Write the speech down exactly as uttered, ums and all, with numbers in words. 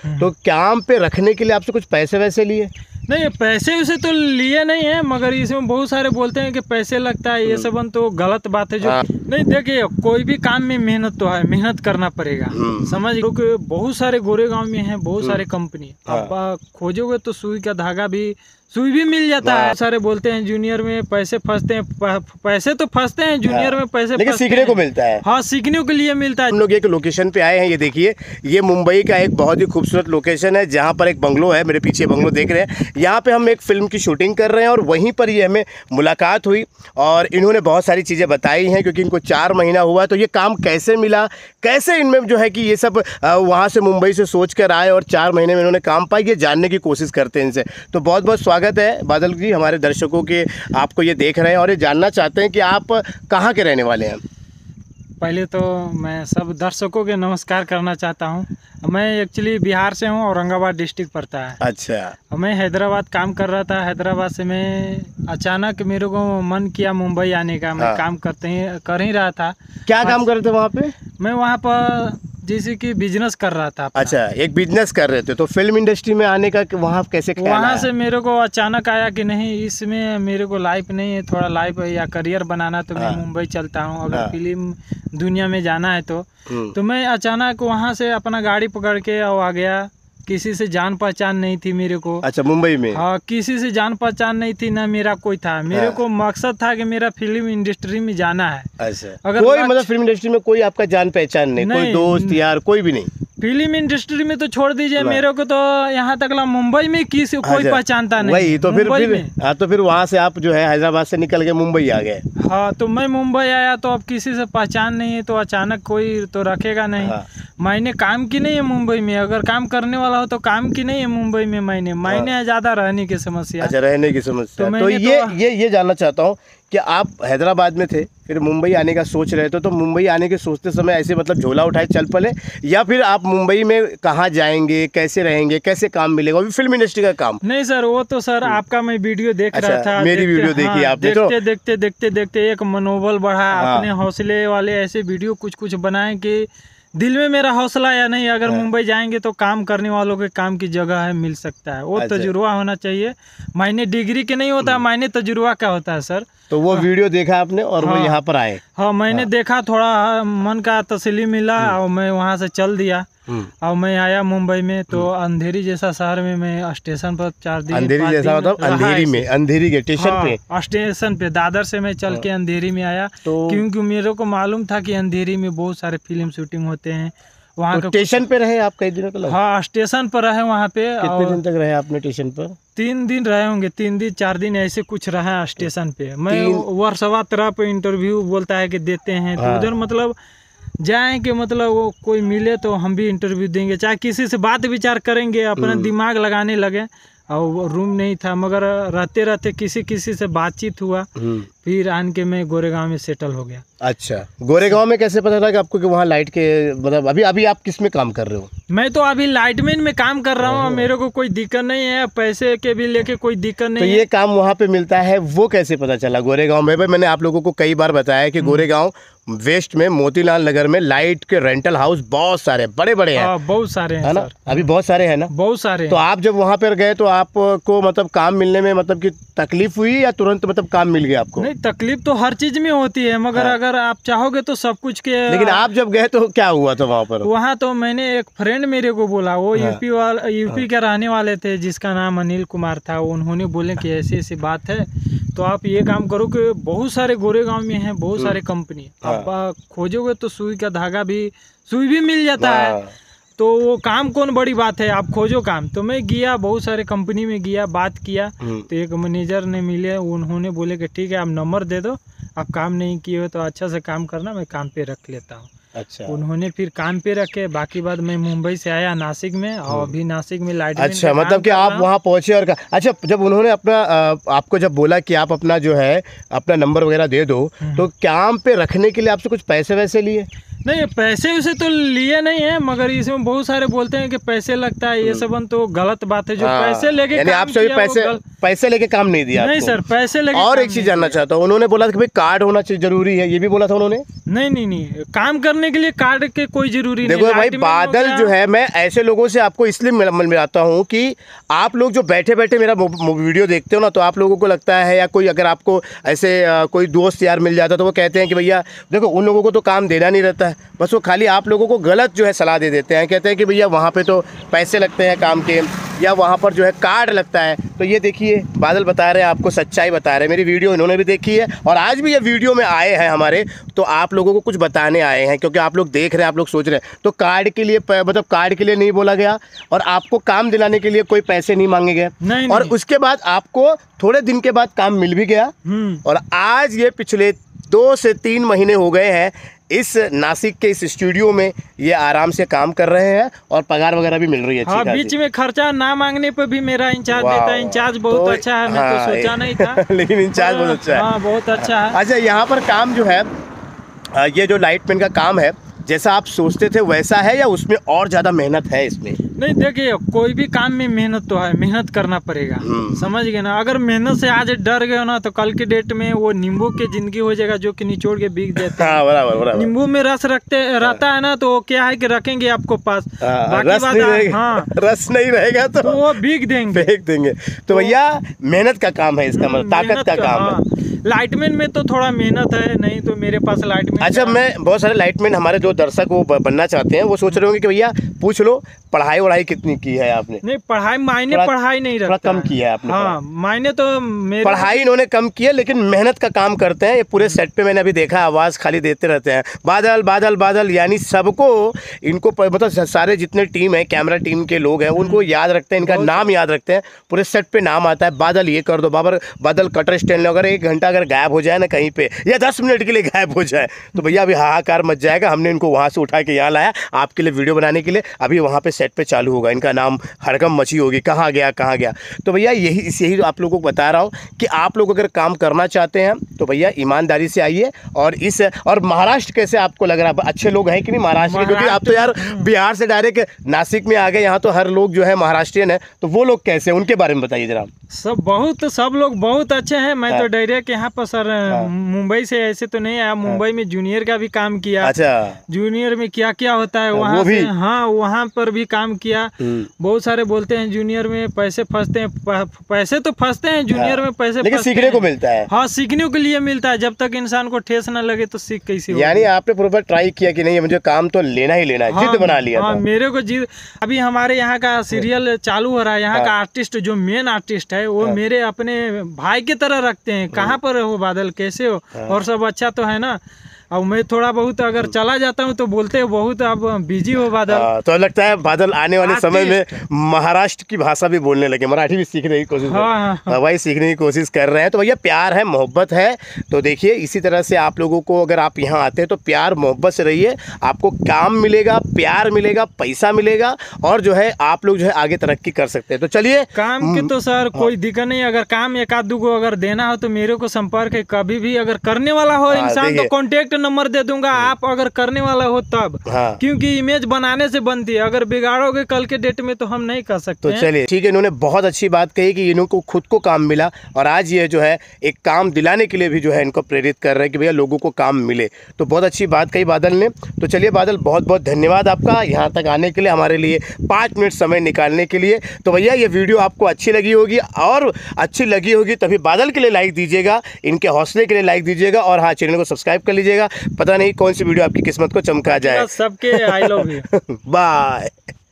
तो काम पे रखने के लिए आपसे कुछ पैसे वैसे लिए? नहीं, पैसे वैसे तो लिए नहीं है, मगर इसमें बहुत सारे बोलते हैं कि पैसे लगता है, ये सब तो गलत बात है। जो नहीं, देखिए कोई भी काम में मेहनत तो है, मेहनत करना पड़ेगा, समझ। क्योंकि बहुत सारे गोरेगांव में हैं, बहुत सारे कंपनी, आप खोजोगे तो सुई का धागा भी, सुई भी मिल जाता है। सारे बोलते हैं जूनियर में पैसे फंसते हैं, पैसे तो फंसते हैं जूनियर में, पैसे लेकिन सीखने को मिलता है। हाँ, सीखने के लिए मिलता है। हम लोग एक लोकेशन पे आए हैं, ये देखिए, ये मुंबई का एक बहुत ही खूबसूरत लोकेशन है, जहाँ पर एक बंगलो है, मेरे पीछे बंगलो देख रहे हैं। यहाँ पे हम एक फिल्म की शूटिंग कर रहे हैं और वहीं पर ये हमें मुलाकात हुई और इन्होंने बहुत सारी चीज़ें बताई हैं, क्योंकि इनको चार महीना हुआ। तो ये काम कैसे मिला, कैसे इनमें जो है कि ये सब वहाँ से मुंबई से सोच कर आए और चार महीने में इन्होंने काम पाई, ये जानने की कोशिश करते हैं इनसे। तो बहुत बहुत स्वागत है बादल जी, हमारे दर्शकों के, आपको ये देख रहे हैं और ये जानना चाहते हैं कि आप कहाँ के रहने वाले हैं। पहले तो मैं सब दर्शकों के नमस्कार करना चाहता हूँ। मैं एक्चुअली बिहार से हूँ, औरंगाबाद डिस्ट्रिक्ट पड़ता है। अच्छा। मैं हैदराबाद काम कर रहा था, हैदराबाद से मैं अचानक मेरे को मन किया मुंबई आने का। मैं हाँ। काम करते ही कर ही रहा था। क्या काम कर रहे थे वहाँ पे? मैं वहाँ पर जैसे कि बिजनेस कर रहा था। अच्छा, एक बिजनेस कर रहे थे। तो फिल्म इंडस्ट्री में आने का वहाँ कैसे ख्याल आया? वहाँ से मेरे को अचानक आया कि नहीं, इसमें मेरे को लाइफ नहीं है, थोड़ा लाइफ या करियर बनाना, तो मैं मुंबई चलता हूँ अगर फिल्म दुनिया में जाना है तो। तो मैं अचानक वहाँ से अपना गाड़ी पकड़ के आ गया। किसी से जान पहचान नहीं थी मेरे को। अच्छा, मुंबई में? हाँ, किसी से जान पहचान नहीं थी, ना मेरा कोई था। मेरे हाँ। को मकसद था कि मेरा फिल्म इंडस्ट्री में जाना है। अच्छा, अगर कोई मतलब फिल्म इंडस्ट्री में कोई आपका जान पहचान नहीं, नहीं, कोई दोस्त यार कोई भी नहीं? फिल्म इंडस्ट्री में तो छोड़ दीजिए, मेरे को तो यहाँ तक ला मुंबई में किसी कोई पहचानता नहीं। वही तो फिर फिर हाँ, तो फिर वहाँ से आप जो है हैदराबाद से निकल के मुंबई आ गए। हाँ, तो मैं मुंबई आया तो अब किसी से पहचान नहीं है, तो अचानक कोई तो रखेगा नहीं। हाँ। मैंने काम की नहीं है मुंबई में, अगर काम करने वाला हो तो काम की नहीं है मुंबई में। मैंने मैंने ज्यादा रहने की समस्या। अच्छा, रहने की समस्या। तो, तो ये तो... ये ये जानना चाहता हूँ कि आप हैदराबाद में थे, फिर मुंबई आने का सोच रहे थे, तो मुंबई आने के सोचते समय ऐसे मतलब झोला उठाए चल पड़े, या फिर आप मुंबई में कहाँ जाएंगे, कैसे रहेंगे, कैसे काम मिलेगा, अभी फिल्म इंडस्ट्री का काम? नहीं सर, वो तो सर आपका मैं वीडियो देख अच्छा, रहा था। मेरी वीडियो देखी हाँ, आपने? देखते, तो देखते देखते देखते एक मनोबल बढ़ा। हाँ। अपने हौसले वाले ऐसे वीडियो कुछ कुछ बनाए कि दिल में मेरा हौसला या नहीं, अगर हाँ। मुंबई जाएंगे तो काम करने वालों के काम की जगह है, मिल सकता है। वो अच्छा। तजुर्बा होना चाहिए। मायने डिग्री के नहीं होता, मायने तजुर्बा का होता है सर। तो वो वीडियो देखा आपने और हाँ। वो यहाँ पर आए? हाँ, मैंने हाँ। देखा, थोड़ा मन का तसल्ली मिला और मैं वहाँ से चल दिया और मैं आया मुंबई में। तो अंधेरी जैसा शहर में मैं स्टेशन पर चार दिन। अंधेरी जैसा मतलब अंधेरी में? अंधेरी के स्टेशन हाँ, पे? स्टेशन पे दादर से मैं चल के अंधेरी में आया। तो क्योंकि मेरे को मालूम था कि अंधेरी में बहुत सारे फिल्म शूटिंग होते हैं। वहाँ तो स्टेशन पे रहे आप कई दिनों तक? हाँ, स्टेशन पर रहे वहाँ पे। कितने दिन तक रहे आपने स्टेशन पर? तीन दिन रहे होंगे, तीन दिन चार दिन ऐसे कुछ रहा स्टेशन पे। मैं वर्षवा तरह पे इंटरव्यू बोलता है कि देते हैं, तो उधर मतलब जाएं कि मतलब वो कोई मिले तो हम भी इंटरव्यू देंगे, चाहे किसी से बात विचार करेंगे, अपना दिमाग लगाने लगे। और रूम नहीं था, मगर रहते रहते किसी किसी से बातचीत हुआ, फिर आन के मैं गोरेगांव में सेटल हो गया। अच्छा, गोरेगांव में कैसे पता लगा आपको कि वहाँ लाइट के मतलब अभी अभी आप किस में काम कर रहे हो? मैं तो अभी लाइटमैन में काम कर रहा हूँ। मेरे को कोई दिक्कत नहीं है, पैसे के भी लेके कोई दिक्कत नहीं है। तो ये काम वहाँ पे मिलता है, वो कैसे पता चला गोरेगांव में? भाई मैंने आप लोगों को कई बार बताया कि गोरेगांव वेस्ट में मोतीलाल नगर में लाइट के रेंटल हाउस बहुत सारे बड़े बड़े हैं। बहुत सारे हैं, है ना? अभी बहुत सारे हैं ना? बहुत सारे। तो आप जब वहाँ पर गए तो आपको मतलब काम मिलने में मतलब कि तकलीफ हुई या तुरंत मतलब काम मिल गया आपको? नहीं, तकलीफ तो हर चीज में होती है, मगर हाँ। अगर आप चाहोगे तो सब कुछ के। लेकिन आप जब गए तो क्या हुआ था वहाँ पर? वहाँ तो मैंने एक फ्रेंड मेरे को बोला, वो हाँ। यूपी वाला यूपी हाँ। के रहने वाले थे, जिसका नाम अनिल कुमार था। उन्होंने बोले कि ऐसी ऐसी बात है, तो आप ये काम करो कि बहुत सारे गोरेगांव में हैं, बहुत सारे कंपनी, आप खोजोगे तो सुई का धागा भी, सुई भी मिल जाता है। तो वो काम कौन बड़ी बात है, आप खोजो काम। तो मैं गया, बहुत सारे कंपनी में गया, बात किया। तो एक मैनेजर ने मिले, उन्होंने बोले कि ठीक है आप नंबर दे दो, आप काम नहीं किए हो तो अच्छा से काम करना, मैं काम पे रख लेता हूँ। अच्छा। उन्होंने फिर काम पे रखे। बाकी बात मैं मुंबई से आया नासिक में, और अभी नासिक में लाइट। अच्छा, मतलब कि आप वहाँ पहुँचे और अच्छा, जब उन्होंने अपना आपको जब बोला कि आप अपना जो है अपना नंबर वगैरह दे दो, तो काम पे रखने के लिए आपसे कुछ पैसे वैसे लिए? नहीं पैसे उसे तो लिए नहीं है, मगर इसमें बहुत सारे बोलते हैं कि पैसे लगता है, ये सब तो गलत बात है। जो हाँ, पैसे लेके यानी काम आपसे भी किया वो पैसे गल- पैसे लेके काम नहीं दिया नहीं आपको? सर, पैसे लेके और काम एक चीज नहीं जानना किया। चाहता हूँ, उन्होंने बोला था कि भाई कार्ड होना चाहिए, जरूरी है, ये भी बोला था उन्होंने? नहीं नहीं नहीं, काम करने के लिए कार्ड के कोई जरूरी नहीं। देखो भाई लाइटमैन हो बादल गया- जो है, मैं ऐसे लोगों से आपको इसलिए मिल- मिल- मिलाता हूँ कि आप लोग जो बैठे बैठे मेरा मो- मो- वीडियो देखते हो ना, तो आप लोगों को लगता है, या कोई अगर आपको ऐसे अ, कोई दोस्त यार मिल जाता तो वो कहते हैं कि भैया देखो उन लोगों को तो काम देना नहीं रहता है, बस वो खाली आप लोगों को गलत जो है सलाह दे देते हैं, कहते हैं कि भैया वहाँ पे तो पैसे लगते हैं काम के, या वहाँ पर जो है कार्ड लगता है। तो ये देखिए बादल बता रहे हैं, आपको सच्चाई बता रहे हैं, मेरी वीडियो इन्होंने भी देखी है और आज भी ये वीडियो में आए हैं हमारे, तो आप लोगों को कुछ बताने आए हैं, क्योंकि आप लोग देख रहे हैं, आप लोग सोच रहे हैं। तो कार्ड के लिए प- मतलब कार्ड के लिए नहीं बोला गया और आपको काम दिलाने के लिए कोई पैसे नहीं मांगे गए, नहीं, और नहीं। उसके बाद आपको थोड़े दिन के बाद काम मिल भी गया। हम्म। और आज ये पिछले दो से तीन महीने हो गए हैं इस नासिक के इस स्टूडियो में ये आराम से काम कर रहे हैं और पगार वगैरह भी मिल रही है अच्छी हाँ, खासी। बीच में खर्चा ना मांगने पे भी मेरा इंचार्ज वाह, देता है। इंचार्ज बहुत तो- अच्छा है, मैं हाँ, तो सोचा नहीं था। लेकिन इंचार्ज बहुत अच्छा है। हाँ, बहुत अच्छा है। अच्छा, यहाँ पर काम जो है अ, ये जो लाइटमैन का काम है, जैसा आप सोचते थे वैसा है या उसमें और ज़्यादा मेहनत है इसमें? नहीं देखिए, कोई भी काम में मेहनत तो है, मेहनत करना पड़ेगा, हम्म। समझ गए ना। अगर मेहनत से आज डर गए ना तो कल के डेट में वो नींबू की जिंदगी हो जाएगा, जो कि निचोड़ के बिक देते हैं। हाँ बराबर बराबर। नींबू में रस रखते रहता है ना, तो वो क्या है कि रखेंगे आपको पास, हाँ, बाकी रस बात नहीं आ- रहेगा, हाँ, रस नहीं रहेगा तो, तो वो बिक देंगे। फेंक देंगे। तो भैया मेहनत का काम है इसका, मतलब ताकत मेहनत का काम हाँ। है। लाइटमैन में तो थोड़ा मेहनत है, नहीं तो मेरे पास लाइटमैन अच्छा, का- मैं बहुत सारे लाइटमैन हमारे जो दर्शक वो ब- बनना चाहते हैं, वो सोच रहे होंगे कि भैया पूछ लो पढ़ाई वढ़ाई कितनी की है आपने? नहीं, पढ़ाई मायने थोड़ा- पढ़ाई नहीं थोड़ा रखता कम किया है आपने हाँ, मायने तो मेरे पढ़ाई इन्होंने कम की है, लेकिन मेहनत का काम करते हैं। ये पूरे सेट पे मैंने अभी देखा, आवाज़ खाली देते रहते हैं, बादल बादल बादल, यानी सबको इनको प- मतलब सारे जितने टीम है, कैमरा टीम के लोग हैं, उनको याद रखते हैं, इनका नाम याद रखते हैं। पूरे सेट पे नाम आता है, बादल ये कर दो, बाबर बादल कटर स्टैंड। अगर एक घंटा अगर गायब हो जाए ना कहीं पे, या दस मिनट के लिए गायब हो जाए, तो भैया अभी हाहाकार मच जाएगा। हमने इनको वहाँ से उठा के यहाँ लाया आपके लिए वीडियो बनाने के लिए। अभी वहाँ पे सेट पे चालू होगा, इनका नाम हड़कम मची होगी, कहाँ गया कहाँ गया। तो भैया यही इस यही आप लोगों को बता रहा हूँ कि आप लोग अगर काम करना चाहते हैं तो भैया ईमानदारी से आइए। और इस और महाराष्ट्र कैसे आपको लग रहा है, अच्छे लोग हैं कि नहीं महाराष्ट्र के? क्योंकि आप तो यार बिहार से डायरेक्ट नासिक में आ गए, यहाँ तो हर लोग जो है महाराष्ट्रियन है, तो वो लोग कैसे हैं उनके बारे में बताइए जरा। सब बहुत सब लोग बहुत अच्छे हैं। मैं हाँ। तो डायरेक्ट यहाँ पर सर मुंबई से ऐसे तो नहीं आया, मुंबई में जूनियर का भी काम किया। अच्छा, जूनियर में क्या क्या होता है वो वहाँ भी? से, हाँ वहाँ पर भी काम किया। हम्म। बहुत सारे बोलते हैं जूनियर में पैसे फंसते हैं, प- पैसे तो फंसते हैं जूनियर में, पैसे लेकिन फंसते सीखने हैं। को मिलता है। हाँ, सीखने के लिए मिलता है। जब तक इंसान को ठेस ना लगे तो सीख कैसे होगी? यानी आपने प्रॉपर ट्राई किया कि नहीं मुझे काम तो लेना ही लेना है, हाँ, जिद बना लिया हाँ, था। मेरे को जिद। अभी हमारे यहाँ का सीरियल चालू हो रहा है, यहाँ हाँ। का आर्टिस्ट जो मेन आर्टिस्ट है वो मेरे अपने भाई की तरह रखते हैं। कहाँ पर हो बादल, कैसे हो, और सब अच्छा तो है ना। और मैं थोड़ा बहुत अगर चला जाता हूँ तो बोलते हैं बहुत अब बिजी हो बादल। हाँ, तो लगता है बादल आने वाले समय में महाराष्ट्र की भाषा भी बोलने लगे, मराठी भी सीखने की कोशिश हाँ, हाँ, हाँ, भाई सीखने की कोशिश कर रहे हैं। तो भैया प्यार है, मोहब्बत है। तो देखिए इसी तरह से आप लोगों को अगर आप यहाँ आते हैं तो प्यार मोहब्बत से रहिए, आपको काम मिलेगा, प्यार मिलेगा, पैसा मिलेगा, और जो है आप लोग जो है आगे तरक्की कर सकते हैं। तो चलिए, काम के तो सर कोई दिक्कत नहीं। अगर काम एक आध दो को अगर देना हो तो मेरे को संपर्क है, कभी भी अगर करने वाला हो हाँ, इंसान तो देखिए। कांटेक्ट नंबर दे दूंगा, आप अगर करने वाला हो तब। हाँ। क्योंकि इमेज बनाने से बनती है, अगर बिगाड़ोगे कल के डेट में तो हम नहीं कर सकते तो हैं। चलिए ठीक है, इन्होंने बहुत अच्छी बात कही कि इनको खुद को काम मिला, और आज ये जो है एक काम दिलाने के लिए भी जो है इनको प्रेरित कर रहे हैं कि भैया लोगों को काम मिले। तो बहुत अच्छी बात कही बादल ने। तो चलिए बादल, बहुत बहुत धन्यवाद आपका यहाँ तक आने के लिए, हमारे लिए पाँच मिनट समय निकालने के लिए। तो भैया ये वीडियो आपको अच्छी लगी होगी, और अच्छी लगी होगी तभी बादल के लिए लाइक दीजिएगा, इनके हौसले के लिए लाइक दीजिएगा, और हाँ चैनल को सब्सक्राइब कर लीजिएगा। पता नहीं कौन सी वीडियो आपकी किस्मत को चमका जाए। सबके आई लव यू। बाय।